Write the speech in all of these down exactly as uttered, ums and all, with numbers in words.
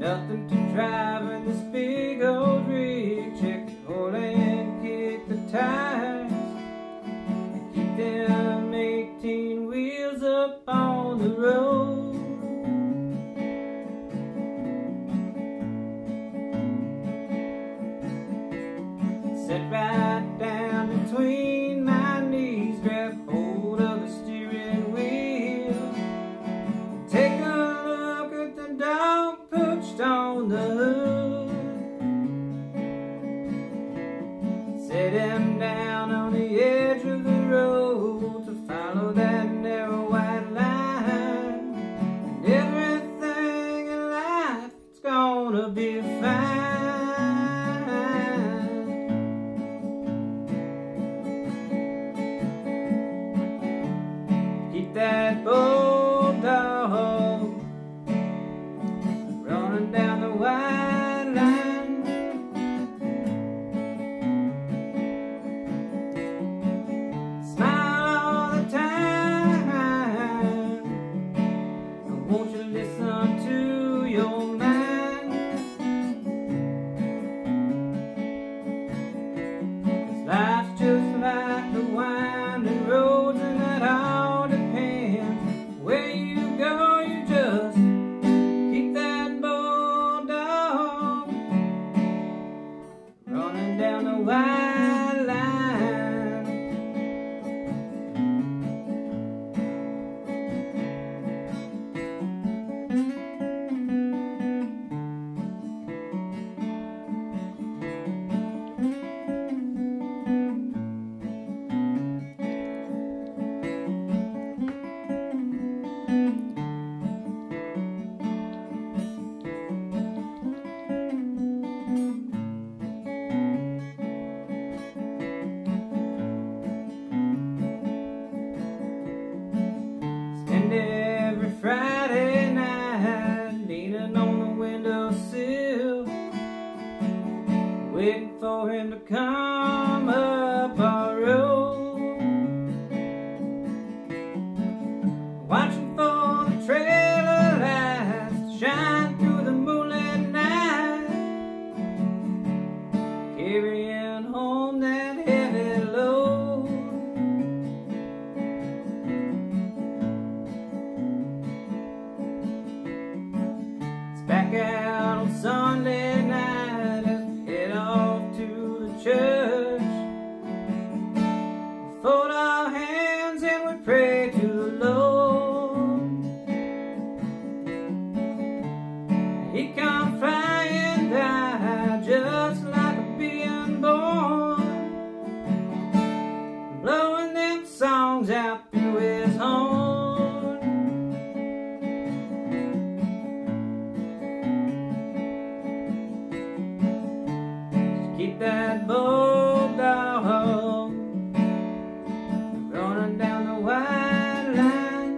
nothing to drive in this big old rig. Check the oil and kick the tires and keep them eighteen wheels up on the road. Sit right down between my knees, grab hold of the steering wheel, take a look at the dog perched on the hood. Set him down on the edge of the road to follow that narrow white line, and everything in life, it's gonna be fine. Keep that Bulldog running down the white line. Smile all the time, and won't you listen to your mind? 'Cause life's just like the winding roads, and that all depends where you go. You just keep that Bulldog running down the white line. Every Friday night, leaning on the windowsill, waiting for him to come up our road, watching for the trailer lights to shine through the moonlit night, carrying home that heavy load. Back out on Sunday night as we head off to the church. We fold our hands and we pray to the Lord. He come flying by just like a being born, blowing them songs out through his horn. Keep that Bulldog running down the white line.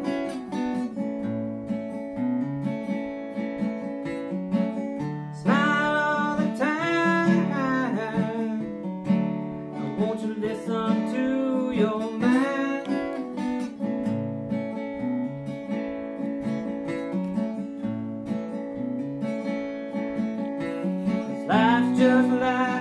Smile all the time, and won't you listen to your mind? 'Cause life's just like